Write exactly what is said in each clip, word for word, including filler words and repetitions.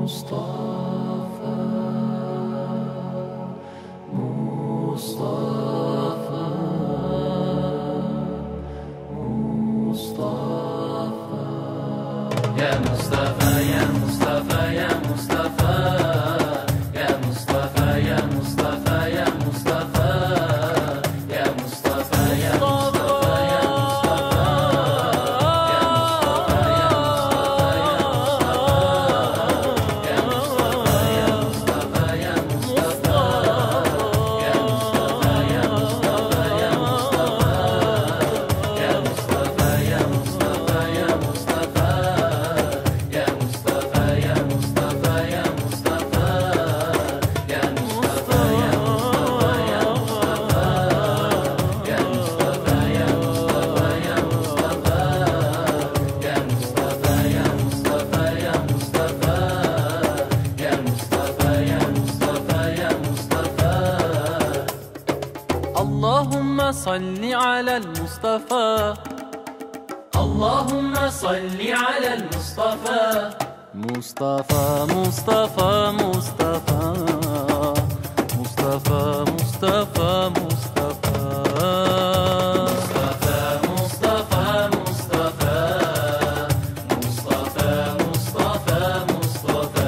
مصطفى مصطفى مصطفى يا مصطفى يا مصطفى يا مصطفى يا مصطفى يا مصطفى يا مصطفى يا مصطفى يا مصطفى يا اللهم صل على المصطفى اللهم صل على المصطفى مصطفى مصطفى مصطفى مصطفى مصطفى مصطفى مصطفى مصطفى مصطفى مصطفى مصطفى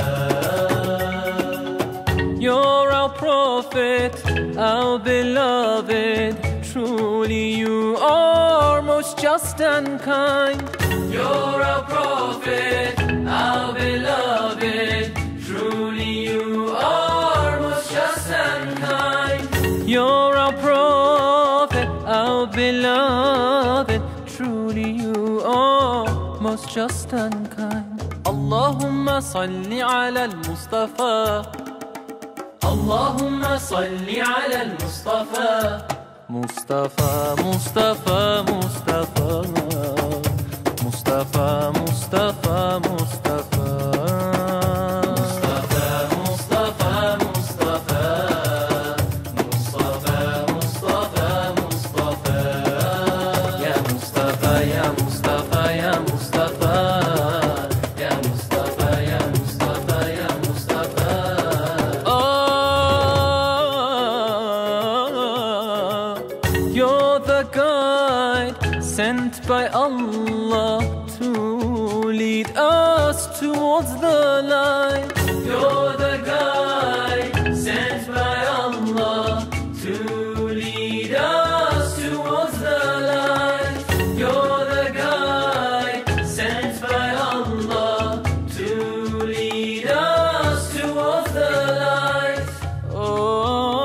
You're our prophet, our beloved, truly you are most just and kind. You're our prophet, our beloved, truly you are most just and kind. You're our prophet, our beloved, truly you are most just and kind. Allahumma salli ala al-Mustafa اللهم صل على المصطفى مصطفى مصطفى مصطفى مصطفى مصطفى مصطفى مصطفى مصطفى مصطفى مصطفى مصطفى يا مصطفى يا مصطفى يا مصطفى يا مصطفى يا مصطفى يا مصطفى You're the guide sent by Allah to lead us towards the light. You're the guide sent by Allah to lead us towards the light. You're the guide sent by Allah to lead us towards the light. Oh.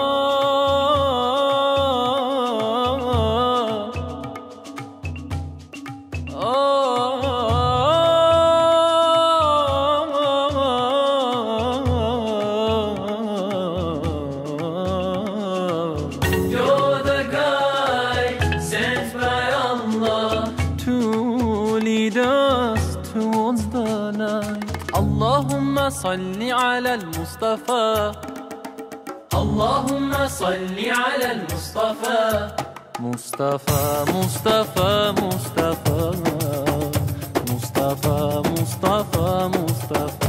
You're the guide sent by Allah to lead us towards the night. Allahumma salli ala al-Mustafa Allahumma salli ala al-Mustafa Mustafa Mustafa Mustafa Mustafa Mustafa Mustafa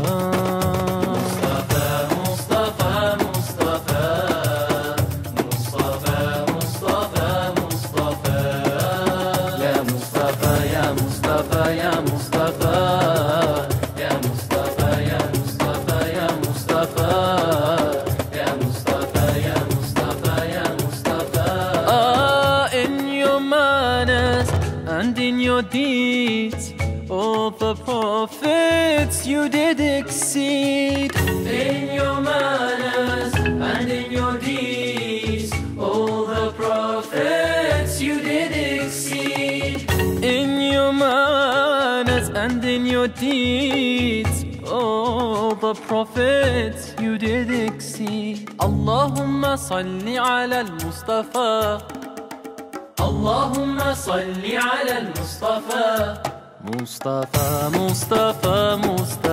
يا مصطفى يا مصطفى يا مصطفى يا مصطفى يا مصطفى يا مصطفى يا مصطفى Ah, in your manners and in your deeds, all the prophets you did exceed. In your manners and in your deeds, all the prophets you did exceed. In your manners and in your deeds, all the prophets you did exceed. Allahumma salli ala al-Mustafa Allahumma salli ala al-Mustafa Mustafa Mustafa Mustafa